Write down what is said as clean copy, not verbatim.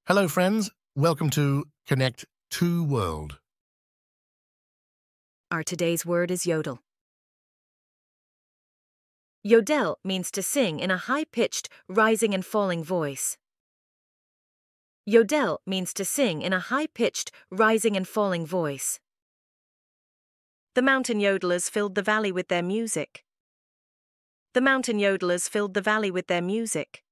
Hello, friends. Welcome to Connect to World. Our today's word is yodel. Yodel means to sing in a high-pitched, rising and falling voice. Yodel means to sing in a high-pitched, rising and falling voice. The mountain yodelers filled the valley with their music. The mountain yodelers filled the valley with their music.